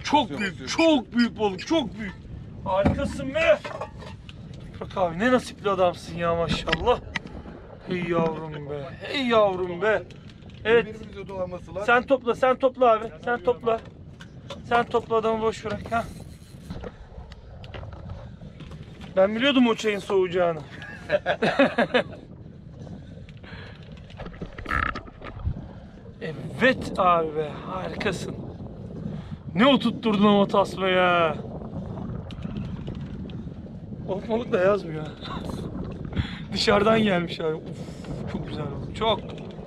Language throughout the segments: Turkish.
Çok büyük, çok büyük balık, çok büyük. Harikasın be. Bak abi ne nasipli adamsın ya maşallah. Hey yavrum be, hey yavrum be. Evet. Sen topla, sen topla abi. Sen topla. Sen topla, adamı boş bırak ha. Ben biliyordum o çayın soğuyacağını. Evet abi be, harikasın. Ne oturtturdun ama tasma ya. Balık da yazmıyor. Dışarıdan gelmiş abi. Uf, çok güzel oldu. Çok.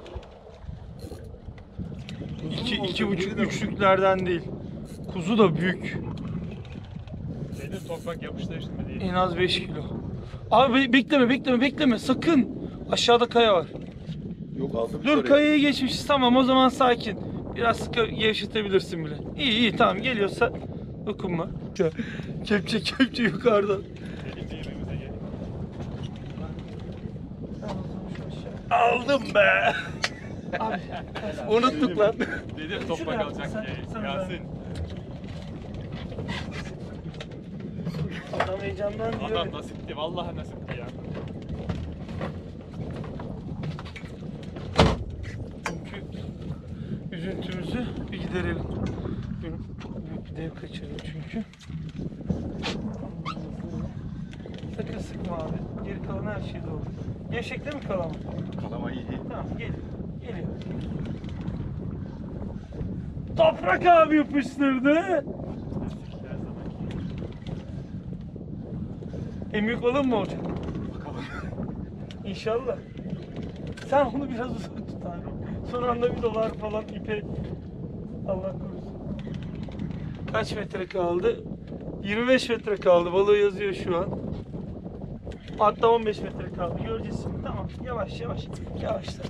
2,5-3'lüklerden değil. Kuzu da büyük. Benim toprak yapıştı şimdi değil. En az 5 kilo. Abi bekleme sakın. Aşağıda kaya var. Yok aldım. Dur, kayayı geçmişiz, tamam o zaman sakin. Biraz gevşetebilirsin bile. İyi tamam, geliyorsa dokunma. Kepçe yukarıda. Aldım be. Abi unuttuk lan. Dedim toprak alacak diye. Yasin. Adam heyecandan diyor. Adam nasipti, vallahi nasipti ya. Çünkü üzüntümüzü bir giderelim. Benim çok büyük bir dev kaçırdım çünkü. Sakın sıkma abi. Geri kalan her şey doğru. Gevşek değil mi kalama? Kalama iyi. Tamam geliyor. Toprak abi yapıştırdı. En büyük balon mu olacak? Bakalım. İnşallah. Sen onu biraz uzun tut abi. Son anda $1 falan ipe. Allah korusun. Kaç metre kaldı? 25 metre kaldı. Balığı yazıyor şu an. Hatta 15 metre kaldı. Göreceğiz şimdi. Tamam. Yavaş. Yavaşla.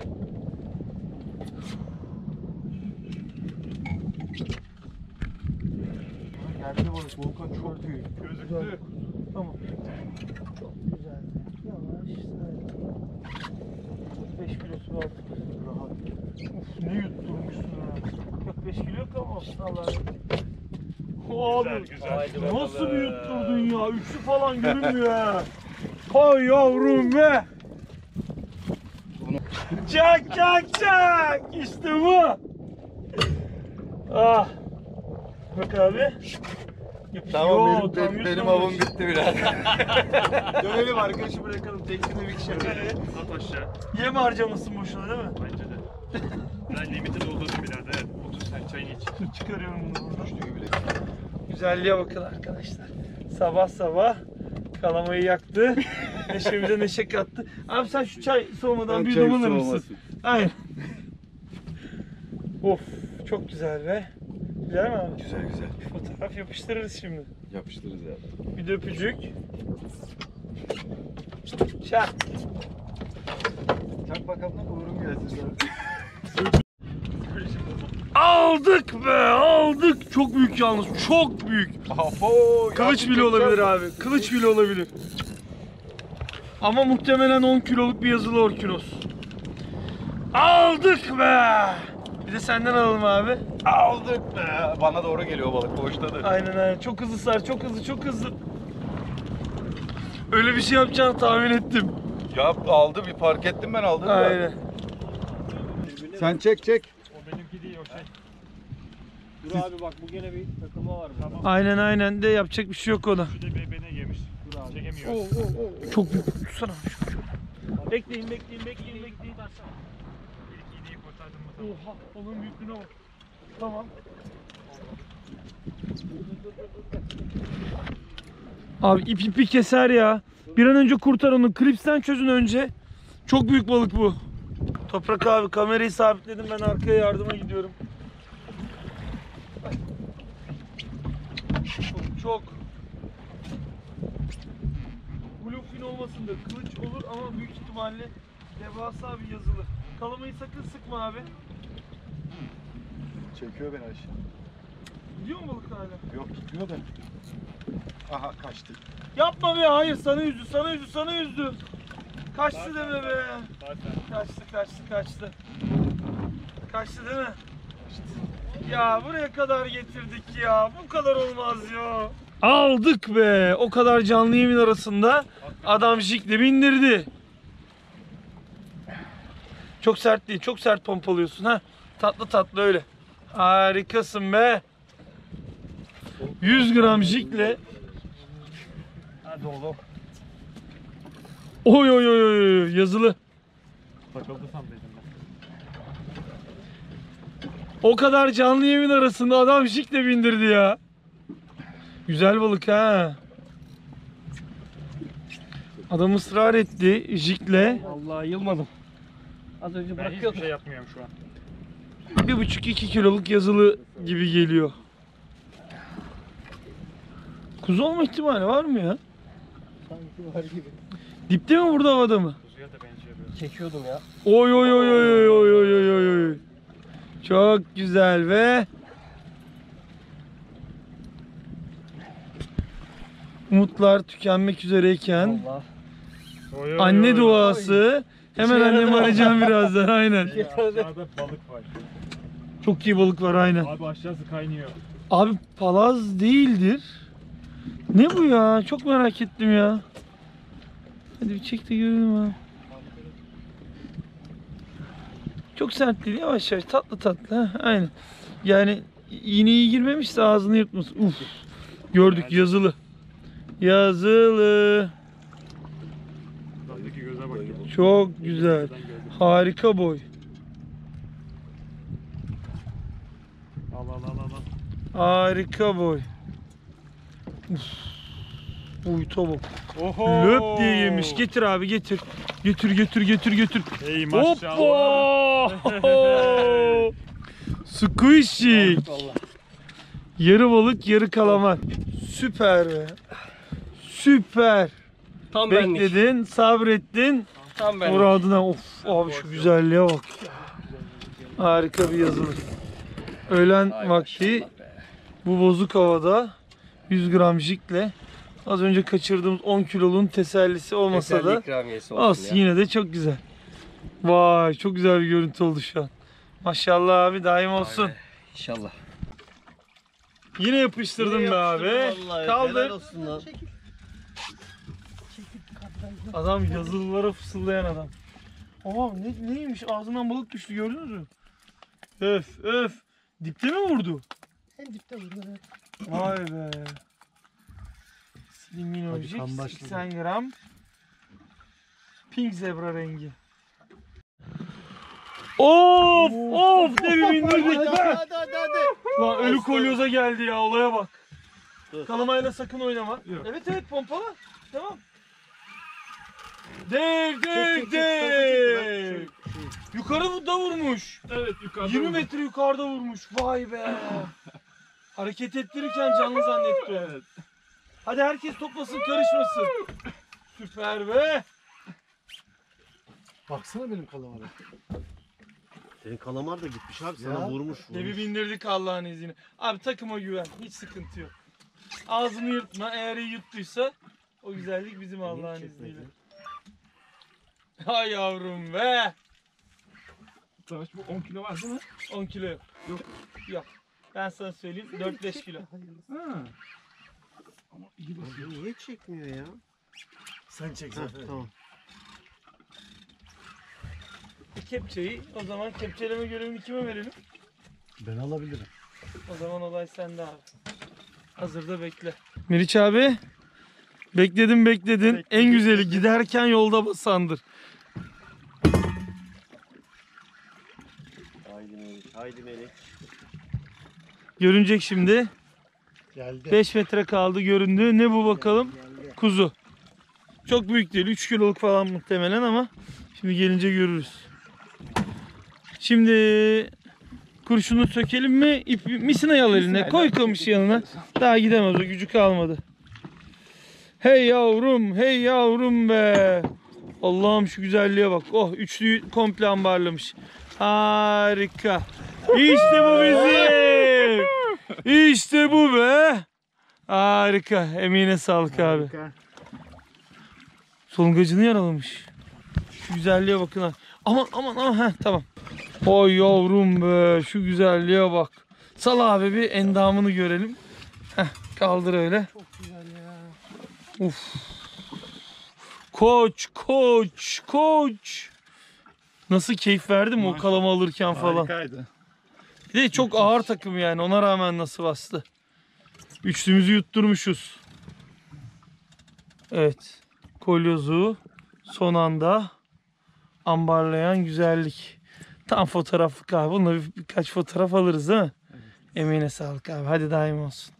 Geldi balık. Volkan çok büyük. Gözüktü. Tamam. Çok güzel. Yavaş. 5 kilosu var. Rahat. Uf, ne yutturmuşsun ha. 45 kilo yok ama olsun Allah'a emanet. Güzel. Abi nasıl bir yutturdun ya? Üçü falan görünmüyor ha. Hay yavrum be. Çak. İşte bu. Ah. Bak abi. Tamam Yo, benim avım bitti biraz. Dönelim arkadaşı bırakalım. Teknede bir kişi. At aşağı. Yem harcamasın boşuna değil mi? Bence de. Ben limiti doldurdum birader. Evet. Otur sen çayını iç. Çıkarıyorum bunu buradan. Düştüğü bile. Güzelliğe bakın arkadaşlar. Sabah kalamayı yaktı. Neşemize neşe kattı. Abi sen şu çay soğumadan bir dolanır mısın? Aynen. Of, çok güzel be. Güzel mi abi? Güzel. Fotoğraf yapıştırırız şimdi. Yapıştırırız ya. Bir de öpücük. Çak. Çak bakalım da uğurum gelsin. Aldık. Çok büyük yalnız. Çok büyük. Kılıç bile olabilir abi. Kılıç bile olabilir. Ama muhtemelen 10 kiloluk bir yazılı orkinos. Aldık be. Bir de senden alalım abi. Aldık be. Bana doğru geliyor balık. Boştadır. Aynen. Çok hızlı sar. Çok hızlı. Öyle bir şey yapacağını tahmin ettim. Ya aldı bir fark ettim ben aldım. Aynen. Sen çek. O benimki değil o şey. Dur abi bak bu gene bir takılma var. Tamam. Aynen de yapacak bir şey yok ona. Şu da bebene yemiş. Dur abi. Çekemiyor. Çok büyük. Tutsana. Bekleyin. İlk iğneyi kurtardım mı? Tamam. Oha, balığın büyüklüğüne bak. Tamam. Abi ipi keser ya. Bir an önce kurtar onu. Klipsten çözün önce. Çok büyük balık bu. Toprak abi kamerayı sabitledim, ben arkaya yardıma gidiyorum. Çok. Bluefin olmasındır. Kılıç olur ama büyük ihtimalle devasa bir yazılı. Kalamayı sakın sıkma abi. Çekiyor beni aşağı. Gidiyor mu balık hala? Yok tutmuyor da. Aha kaçtı. Yapma be, hayır, sana yüzdü. Kaçtı deme be. Zaten. Kaçtı. Kaçtı değil mi? Kaçtı. Ya buraya kadar getirdik ya. Bu kadar olmaz ya. Aldık be. O kadar canlı yemin arasında adam jikle bindirdi. Çok sert değil. Çok sert pompalıyorsun ha. Tatlı tatlı öyle. Harikasın be. 100 gram jikle. Hadi oğlum. Oy oy oy oy yazılı. Takıldı sandıydım ben. O kadar canlı yemin arasında adam jikle bindirdi ya. Güzel balık ha. Adam ısrar etti jikle. Vallahi yılmadım. Az önce Ben hiçbir şey yapmıyorum şu an. 1,5-2 kiloluk yazılı gibi geliyor. Kuzu olma ihtimali var mı ya? Sanki var gibi. Dipte mi burada havada mı? Kuzuya da benziyor biraz. Çekiyordum ya. Oy oy oy oy oy oy oy oy oy. Çok güzel ve umutlar tükenmek üzereyken Allah. Oy, oy, anne oy. duası. Hemen annemi arayacağım birazdan aynen. Aşağıda balık var. Çok iyi balık var aynen. Abi aşağısı kaynıyor. Abi palaz değildir. Ne bu ya? Çok merak ettim ya. Hadi bir çek de görelim abi. Çok sert değil, yavaş yavaş tatlı tatlı ha? Aynen. Yani iğneyi girmemişse ağzını yırtmış. Uf. Gördük yazılı. Yazılı. Daldaki göze bak. Çok güzel. Harika boy. Al al al al. Harika boy. Uf. Uyuta bak. Oho. Löp diye yemiş. Getir abi getir. Götür götür götür götür. Ey maşallah. Hoppa! Squishy. Allah. Yarı balık, yarı kalamar. Süper be. Süper. Tam benlik. Bekledin, sabrettin. Tam benlik. Muradına. Of abi şu güzelliğe bak. Harika bir yazılı. Öğlen Ay vakti maşallah be. bu bozuk havada 100 gram jikle az önce kaçırdığımız 10 kiloluk tesellisi olmasa Teselli da ikramiyesi olsun ya. yine de çok güzel. Vay çok güzel bir görüntü oldu şu an. Maşallah abi daim olsun. İnşallah. Yine yapıştırdın be abi. Kaldır. Adam yazılılara fısıldayan adam. Aa neymiş ağzından balık düştü gördünüz mü? Öf öf. Dipte mi vurdu? En dipte vurdu evet. Vay be. Sliminojik kan başladı. 80 gram. Pink zebra rengi. Of of ne bir bindirdik be. Hadi. Lan ölü kolyoza geldi ya olaya bak. Dur. Kalamayla sakın oynama. Yok. Evet evet pompala. Tamam. Dev dev çek, dev. Yukarı da vurmuş. Evet yukarıda. 20 metre yukarıda vurmuş. Vay be. Hareket ettirirken canlı zannetti. Evet. Hadi herkes toplasın karışmasın. Süper be. Baksana benim kalamara. Senin kalamar da gitmiş abi sana Ya, vurmuş. Devi bindirdik Allah'ın izniyle. Abi takıma güven. Hiç sıkıntı yok. Ağzını yırtma. Eğer iyi yuttuysa o güzellik bizim Allah'ın izniyle. Hay yavrum be. Savaş bu 10 kilo var değil mi? 10 kilo yok. Yok. Ben sana söyleyeyim 4-5 kilo. Ha. Ama iyi basıyor. Niye çekmiyor ya? Sen çek Ha, zaten. tamam. Kepçeyi o zaman kepçeleme görevini kime verelim? Ben alabilirim. O zaman olay sende abi. Hazırda bekle. Meriç abi. Bekledin. En güzeli giderken yolda basandır. Haydi Melek. Haydi Melek. Görünecek şimdi. Geldi. 5 metre kaldı göründü. Ne bu bakalım? Kuzu. Çok büyük değil. 3 kiloluk falan muhtemelen ama şimdi gelince görürüz. Şimdi kurşunu sökelim mi? İp, misinayı al eline. Koy kamışı yanına. Daha gidemez o gücü kalmadı. Hey yavrum be. Allah'ım şu güzelliğe bak. Oh üçlüyü komple ambarlamış. Harika. İşte bu bizim. İşte bu be. Harika. Emeğine sağlık abi. Solungacını yaralamış. Şu güzelliğe bakın ha. Aman heh, tamam. Oy yavrum be şu güzelliğe bak. Sal abi bir endamını görelim. Heh, kaldır öyle. Çok güzel ya. Uf. Koç. Nasıl keyif verdi mi o kalama alırken falan. Harikaydı. Bir de çok ağır takım yani, ona rağmen nasıl bastı. Üçlümüzü yutturmuşuz. Evet. Kolyozu son anda ambarlayan güzellik. Tam fotoğraflık abi. Bununla birkaç fotoğraf alırız değil mi? Emine sağlık abi. Hadi daim olsun.